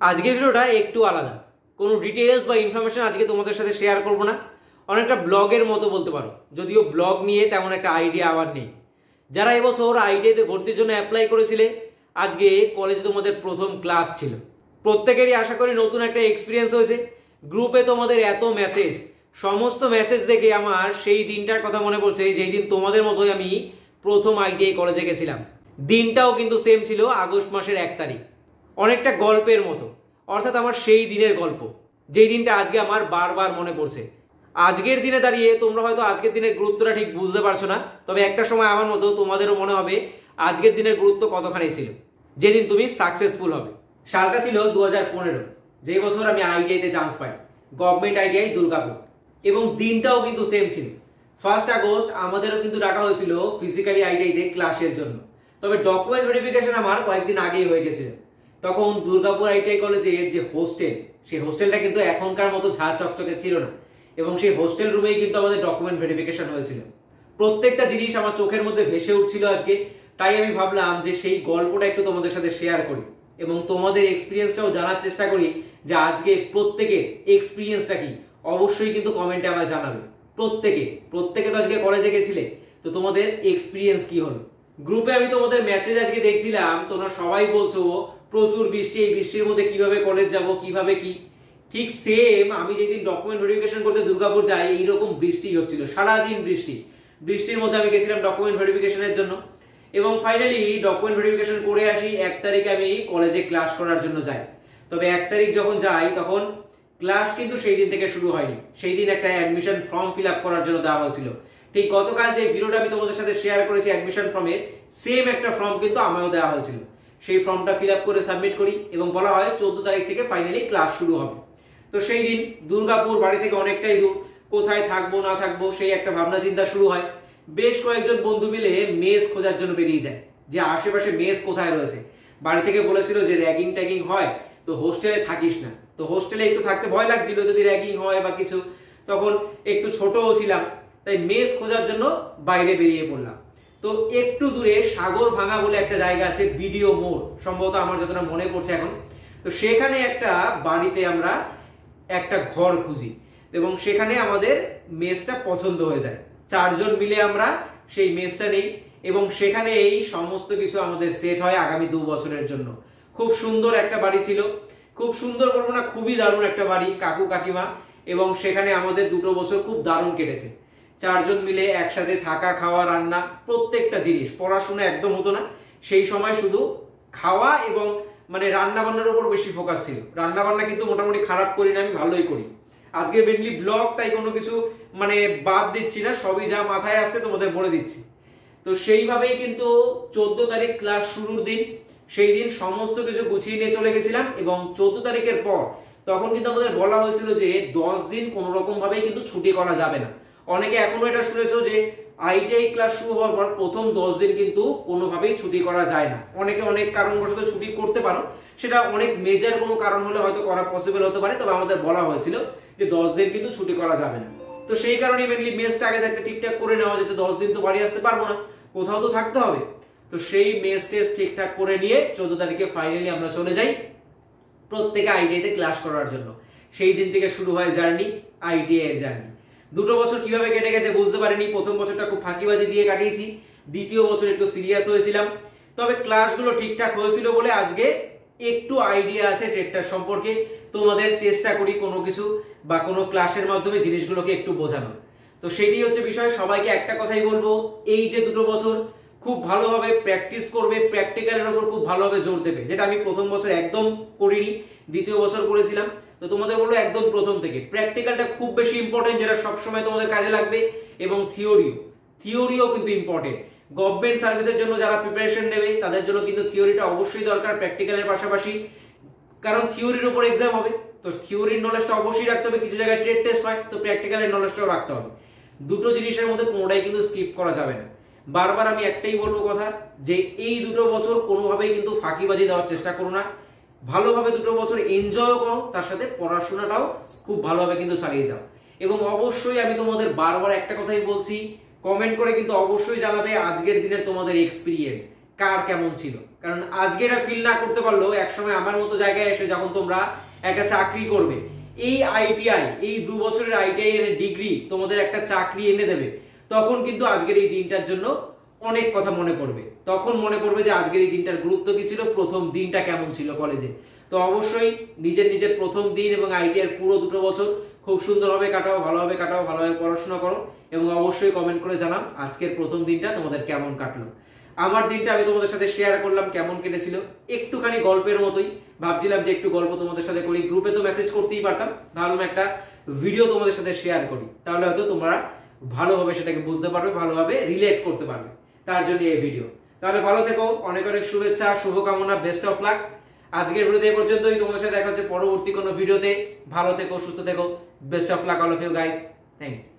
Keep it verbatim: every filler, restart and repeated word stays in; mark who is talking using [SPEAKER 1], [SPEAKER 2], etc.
[SPEAKER 1] আজকে ভিডিওটা একটু আলাদা, কোনো ডিটেলস বা ইনফরমেশন আজকে তোমাদের সাথে শেয়ার করব না। অনেকটা ব্লগের মতো বলতে পারো, যদিও ব্লগ নিয়ে তেমন একটা আইডিয়া আমার নেই। যারা এবছর আইটিআইতে ভর্তির জন্য অ্যাপ্লাই করেছিলে, আজকে কলেজে তোমাদের প্রথম ক্লাস ছিল। প্রত্যেকেরই আশা করি নতুন একটা এক্সপিরিয়েন্স হয়েছে। গ্রুপে তোমাদের এত মেসেজ, সমস্ত মেসেজ দেখে আমার সেই দিনটার কথা মনে পড়ছে যেই দিন তোমাদের মতোই আমি প্রথম আইটিআই কলেজে গেছিলাম। দিনটাও কিন্তু সেম ছিল, আগস্ট মাসের এক তারিখ। অনেকটা গল্পের মতো, অর্থাৎ আমার সেই দিনের গল্প, যেই দিনটা আজকে আমার বারবার মনে পড়ছে। আজকের দিনে দাঁড়িয়ে তোমরা হয়তো আজকের দিনের গুরুত্বটা ঠিক বুঝতে পারছো না, তবে একটা সময় আমার মতো তোমাদেরও মনে হবে আজকের দিনের গুরুত্ব কতখানি ছিল, যেদিন তুমি সাকসেসফুল হবে। সালটা ছিল দু হাজার পনেরো, যেই বছর আমি আইটিআইতে চান্স পাই, গভর্নমেন্ট আইটিআই দুর্গাপুর। এবং দিনটাও কিন্তু সেম ছিল, ফার্স্ট আগস্ট। আমাদেরও কিন্তু ডাকা হয়েছিল ফিজিক্যালি আইটিআইতে ক্লাসের জন্য, তবে ডকুমেন্ট ভেরিফিকেশন আমার কয়েকদিন আগেই হয়ে গেছিল। তখন দুর্গাপুর আইটিআই কলেজের যে হোস্টেল, সেই হোস্টেলটা কিন্তু এখনকার মতো ঝা চকচকে ছিল না, এবং সেই হোস্টেল রুমেই কিন্তু আমাদের ডকুমেন্ট ভেরিফিকেশন হয়েছিল। প্রত্যেকটা জিনিস আমার চোখের মধ্যে ভেসে উঠছিল আজকে। তাই আমি ভাবলাম যে সেই গল্পটা একটু তোমাদের সাথে শেয়ার করি এবং তোমাদের এক্সপিরিয়েন্সটাও জানার চেষ্টা করি, যে আজকে প্রত্যেকের এক্সপিরিয়েন্সটা কি। অবশ্যই কিন্তু কমেন্টে আমায় জানাবে। প্রত্যেকে প্রত্যেকে তো আজকে কলেজে গেছিলে, তো তোমাদের এক্সপিরিয়েন্স কি হলো। গ্রুপে আমি তোমাদের মেসেজ আজকে দেখছিলাম, তোমরা সবাই বলছো প্রচুর বৃষ্টি, এই বৃষ্টির মধ্যে কিভাবে কলেজ যাব, কিভাবে কি। ঠিক সেম আমি যেদিন ডকুমেন্ট ভেরিফিকেশন করতে দুর্গাপুর যাই, এইরকম বৃষ্টি হচ্ছিল, সারাদিন বৃষ্টি। বৃষ্টির মধ্যে আমি গেছিলাম ডকুমেন্ট ভেরিফিকেশনের জন্য, এবং ফাইনালি ডকুমেন্ট ভেরিফিকেশন করে আসি। এক তারিখে আমি কলেজে ক্লাস করার জন্য যাই। তবে এক তারিখ যখন যাই, তখন ক্লাস কিন্তু সেই দিন থেকে শুরু হয়নি। সেই দিন একটা অ্যাডমিশন ফর্ম ফিল আপ করার জন্য দেওয়া হয়েছিল। ঠিক গতকাল যে ভিডিওটা আমি তোমাদের সাথে শেয়ার করেছি অ্যাডমিশন ফর্মের, সেম একটা ফর্ম কিন্তু আমাকেও দেওয়া হয়েছিল। সেই ফর্মটা ফিল আপ করে সাবমিট করি, এবং বলা হয় চোদ্দ তারিখ থেকে ফাইনালি ক্লাস শুরু হবে। তো সেই দিন দুর্গাপুর বাড়ি থেকে অনেকটাই দূর, কোথায় থাকবো না থাকবো সেই একটা ভাবনা চিন্তা শুরু হয়। বেশ কয়েকজন বন্ধু মিলে মেস খোঁজার জন্য বেরিয়ে যায়, যে আশেপাশে মেস কোথায় রয়েছে। বাড়ি থেকে বলেছিল যে র্যাগিং ট্যাগিং হয়, তো হোস্টেলে থাকিস না। তো হোস্টেলে একটু থাকতে ভয় লাগছিল, যদি র্যাগিং হয় বা কিছু। তখন একটু ছোটও ছিলাম, তাই মেস খোঁজার জন্য বাইরে বেরিয়ে পড়লাম। তো একটু দূরে সাগর ভাঙা বলে একটা জায়গা আছে, বিডিও মোড় সম্ভবত, আমার যতটা মনে পড়ছে এখন। তো সেখানে একটা বাড়িতে আমরা একটা ঘর খুঁজি, এবং সেখানে আমাদের মেসটা পছন্দ হয়ে যায়। চারজন মিলে আমরা সেই মেসটা নেই, এবং সেখানে এই সমস্ত কিছু আমাদের সেট হয় আগামী দু বছরের জন্য। খুব সুন্দর একটা বাড়ি ছিল, খুব সুন্দর বলবো না, খুবই দারুণ একটা বাড়ি, কাকু কাকিমা। এবং সেখানে আমাদের দুটো বছর খুব দারুণ কেটেছে। চারজন মিলে একসাথে থাকা, খাওয়া, রান্না, প্রত্যেকটা জিনিস। পড়াশোনা একদম হতো না সেই সময়, শুধু খাওয়া এবং মানে রান্না বান্নার উপর বেশি ফোকাস ছিল। রান্না বান্না কিন্তু মোটামুটি খারাপ করি না, আমি ভালোই করি। আজকে মেনলি ব্লগ, তাই কোনো কিছু মানে বাদ দিচ্ছি না, সবই যা মাথায় আসছে তোমাদের বলে দিচ্ছি। তো সেইভাবেই কিন্তু চোদ্দ তারিখ ক্লাস শুরুর দিন, সেই দিন সমস্ত কিছু গুছিয়ে নিয়ে চলে গেছিলাম। এবং চোদ্দ তারিখের পর তখন কিন্তু আমাদের বলা হয়েছিল যে দশ দিন কোনো রকম ভাবেই কিন্তু ছুটি করা যাবে না। অনেকে এখনো এটা শুনেছো যে আইটিআই ক্লাস শুরু হওয়ার পর প্রথম দশ দিন কিন্তু কোনোভাবেই ছুটি করা যায় না। অনেকে অনেক কারণবশত ছুটি করতে পারো, সেটা অনেক মেজর কোনো কারণ হলে হয়তো করা পসিবল হতে পারে, তবে আমাদের বলা হয়েছিল যে দশ দিন কিন্তু ছুটি করা যাবে না। তো সেই কারণেই মেনলি মেসটা আগে থাকতে ঠিকঠাক করে নেওয়া যেত। দশ দিন তো বাড়ি আসতে পারবো না, কোথাও তো থাকতে হবে। তো সেই মেস টেস্ট ঠিকঠাক করে নিয়ে চোদ্দ তারিখে ফাইনালি আমরা চলে যাই প্রত্যেকে আইটিআইতে ক্লাস করার জন্য। সেই দিন থেকে শুরু হয় জার্নি, আইটিআই এর জার্নি। দুটো বছর কিভাবে কেটে গেছে বুঝতে পারিনি। প্রথম বছরটা খুব ফাঁকিবাজি দিয়ে কাটিয়েছি, দ্বিতীয় বছর একটু সিরিয়াস হয়েছিলাম। তবে ক্লাসগুলো ঠিকঠাক হয়েছিল বলে আজকে একটু আইডিয়া আছে ট্রেডটার সম্পর্কে। তোমাদের চেষ্টা করি কোনো কিছু বা কোনো ক্লাসের মাধ্যমে জিনিসগুলোকে একটু বোঝানোর। তো সেটি হচ্ছে বিষয়। সবাইকে একটা কথাই বলবো, এই যে দুটো বছর খুব ভালোভাবে প্র্যাকটিস করবে, প্র্যাকটিক্যালের উপর খুব ভালোভাবে জোর দেবে, যেটা আমি প্রথম বছর একদম করিনি, দ্বিতীয় বছর করেছিলাম। তো তোমাদের বলবো একদম প্রথম থেকে প্র্যাকটিক্যালটা খুব বেশি ইম্পর্টেন্ট, যেটা সবসময় তোমাদের কাজে লাগবে। এবং থিওরিও থিওরিও কিন্তু ইম্পর্টেন্ট। গভর্নমেন্ট সার্ভিসের জন্য যারা প্রিপারেশন নেবে তাদের জন্য কিন্তু থিওরিটা অবশ্যই দরকার প্র্যাকটিক্যালের পাশাপাশি, কারণ থিওরির উপর এক্সাম হবে। তো থিওরির নলেজটা অবশ্যই রাখতে হবে। কিছু জায়গায় ট্রেড টেস্ট হয়, তো প্র্যাকটিক্যালের নলেজটাও রাখতে হবে। দুটো জিনিসের মধ্যে কোনোটাই কিন্তু স্কিপ করা যাবে না। বারবার আমি একটাই বলবো কথা, যে এই দুটো বছর কোনোভাবেই কিন্তু ফাঁকিবাজি দেওয়ার চেষ্টা করো না। ভালোভাবে দুটো বছর এনজয় করো, তার সাথে পড়াশোনাটাও খুব ভালোভাবে কিন্তু চালিয়ে যাও। এবং অবশ্যই আমি তোমাদের বারবার একটা কথাই বলছি, কমেন্ট করে কিন্তু অবশ্যই জানাবে আজকের দিনের তোমাদের এক্সপিরিয়েন্স কার কেমন ছিল। কারণ আজকে এটা ফিল না করতে পারলেও একসময় আমার মতো জায়গায় এসে যখন তোমরা একটা চাকরি করবে, এই আইটিআই, এই দু বছরের আইটিআই এর ডিগ্রি তোমাদের একটা চাকরি এনে দেবে, তখন কিন্তু আজকের এই দিনটার জন্য অনেক কথা মনে পড়বে। তখন মনে পড়বে যে আজকের এই দিনটার গুরুত্ব কি ছিল, প্রথম দিনটা কেমন ছিল কলেজে। তো অবশ্যই নিজের নিজের প্রথম দিন এবং আইটিআই এর পুরো দুটো বছর খুব সুন্দরভাবে কাটাও, ভালোভাবে কাটাও, ভালোভাবে পড়াশোনা করো এবং অবশ্যই কমেন্ট করে জানাও আজকের প্রথম দিনটা তোমাদের কেমন কাটলো। আমার দিনটা আমি তোমাদের সাথে শেয়ার করলাম কেমন কেটেছিল, একটুখানি গল্পের মতোই। ভাবছিলাম যে একটু গল্প তোমাদের সাথে করি, গ্রুপে তো মেসেজ করতেই পারতাম, ভাবলাম একটা ভিডিও তোমাদের সাথে শেয়ার করি, তাহলে হয়তো তোমরা ভালোভাবে সেটাকে বুঝতে পারবে, ভালোভাবে রিলেট করতে পারবে, তার জন্য এই ভিডিও। তাহলে ভালো থেকো, অনেক অনেক শুভেচ্ছা, শুভকামনা, বেস্ট অফ লাক। আজকের ভিডিওতে এই পর্যন্তই, তোমাদের সাথে দেখা হচ্ছে পরবর্তী কোনো ভিডিওতে। ভালো থেকো, সুস্থ থেকো, best of luck all of you guys, thank you.